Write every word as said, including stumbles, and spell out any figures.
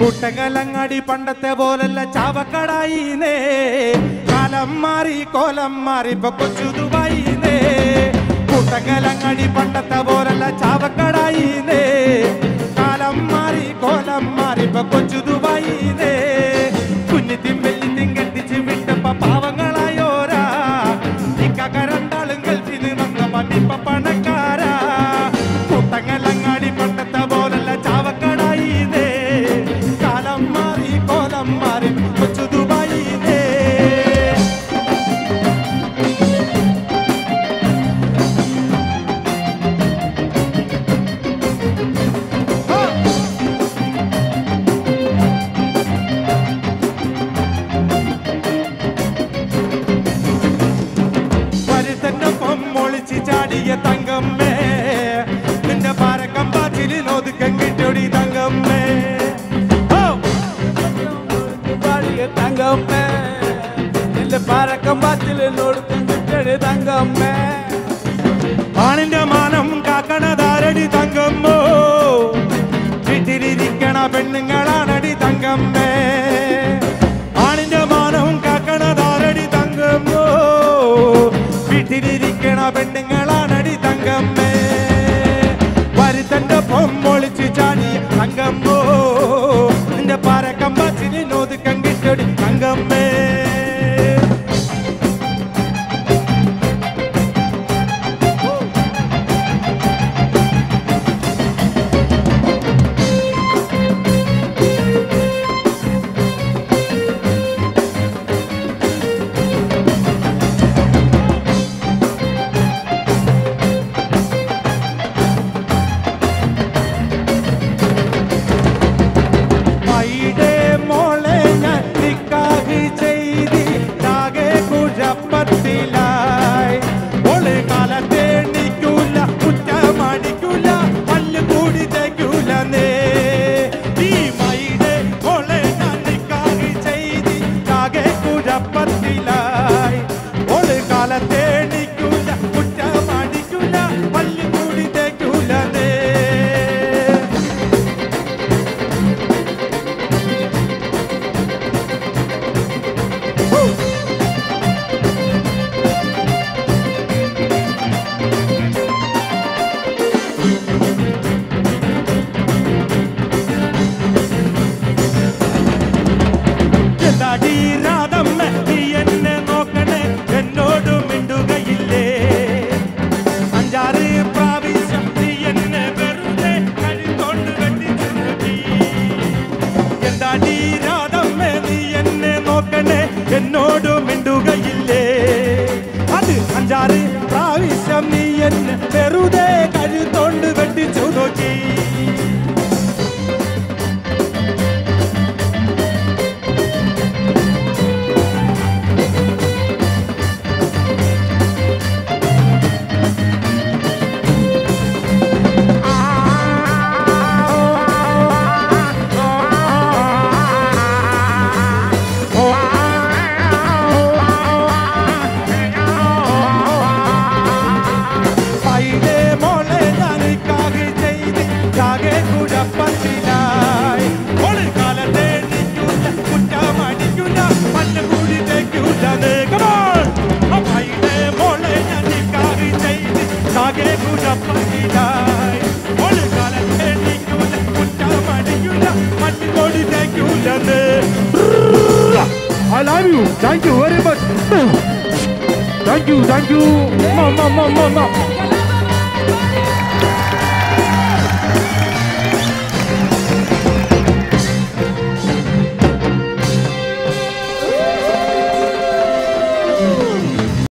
കുട്ടകലങ്ങാടി പണ്ടത്തെ പോലല്ല ചാവക്കടായിന്നേ. കാലം മാറി കോലം മാറി ഇപ്പൊ കൊച്ചു ദുബായിന്നേ. കുട്ടകലങ്ങാടി പണ്ടത്തെ പോലല്ല ചാവക്കടായിന്നേ. കാലം മാറി കോലം മാറി ഇപ്പൊ കൊച്ചു ദുബായിന്നേ. കുഞ്ഞിത്തിൻ വെല്ലിത്തിൻ കെട്ടിച്ച് വിട്ടപ്പ പാവങ്ങളായോരാ. ഇക്കക രണ്ടാളും ഗൾഫിന് വന്നപ്പ ഇപ്പ പണക്കാരാ. കുട്ടകലങ്ങാടി പണ്ടത്തെ പോലല്ല ചാവക്കടായിന്നേ. കാലം മാറി കോലം മാറി കൊച്ചു ദുബായിന്നേ. വരുത്തന്നൊപ്പം ഒളിച്ച് ചാടിയ തങ്കമ്മേ. നിന്റെ പാരക്കം പാച്ചിലിൽ ഒതുക്കം കിട്ടൊടി തങ്കമ്മേ. തങ്കമ്മേ നിന്റെ പാരക്കം പാച്ചിലിൽ ഒതുക്കം കിട്ടൊടി തങ്കമ്മേ. ആണിന്റെ മാനം കാക്കണതാരടി തങ്കമ്മോ. വീട്ടിലിരിക്കണ പെണ്ണുങ്ങളാണടി തങ്കമ്മേ. ആണിന്റെ മാനം കാക്കണതാരടി തങ്കമ്മോ. വീട്ടിലിരിക്കണ പെണ്ണുങ്ങളാണടി തങ്കമ്മേ. വരുത്തന്റെ പൊമ്മൊളിച്ച് ചാടിയ തങ്കമ്മോ. നിന്റെ പാരക്കം പാച്ചിലിൽ ഒതുക്കം കിട്ടൊടി തങ്കമ്മേ. എന്നോട് മിണ്ടുകയില്ലേ. അത് അഞ്ചാറ് പ്രാവശ്യം നീ എന്നെ വെറുതെ കഴുത്തോണ്ട് വെട്ടിച്ചു നോക്കി. I love you. Thank you very much. Thank you, thank you. Mama, mama, mama.